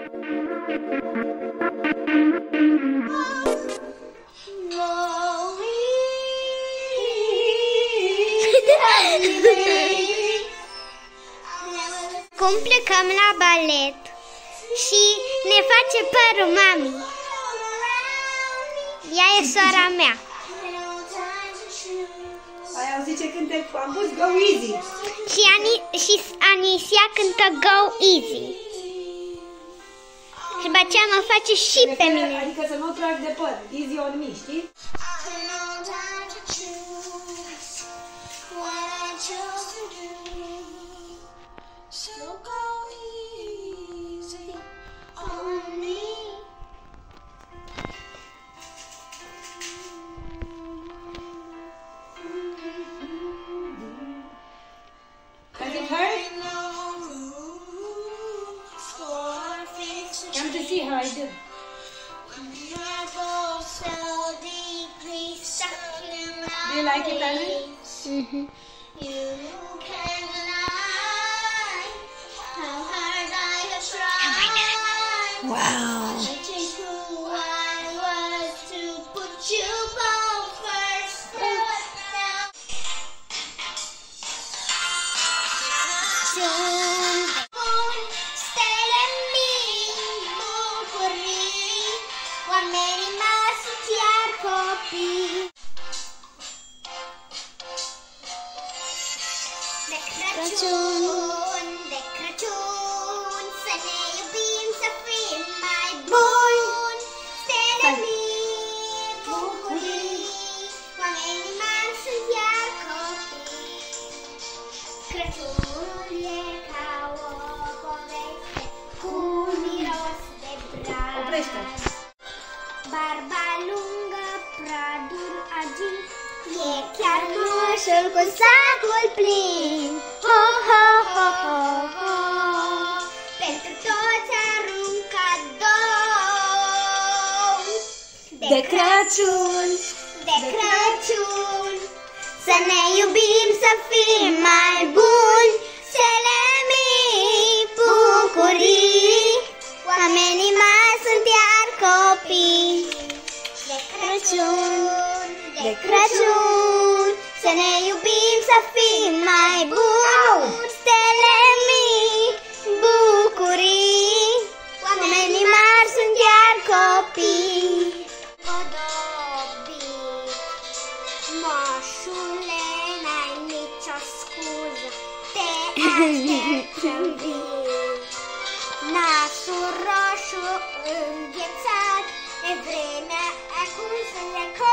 Cum plecăm la balet și ne face părul mami. Ea e sora mea. Ai auzit ce cântec? Am pus Go Easy. Și Anisia cântă Go Easy. Și după aceea mă face și pe mine. Adică să nu tragi de păr. Easy on me, știi? Does it hurt? Come to see how I do. Do you like it, Anna? Mhm. Wow. Oamenii mari sunt iar copii. De Crăciun, de Crăciun, să ne iubim, să fim mai buni. Stele mii, bucurii, oamenii mari sunt iar copii. Crăciunul e ca o poveste cu miros de braț. Oprește-te. Barba lungă, pradul agil, e chiar moșul cu sacul plin. Ho, ho, ho, ho, ho, pentru toți arunc cadou. De Crăciun, de Crăciun, să ne iubim, să fim mai buni. Stele mii, bucurii, oamenii mari sunt iar copii. De Crăciun, de Crăciun, să ne iubim, să fim mai buni. Stele mii, bucurii, oamenii mari sunt iar copii. Podobit, moșule, n-ai nicio scuză, te aștept să-mi vii. Nasul roșu înghețat, e vremea acum să le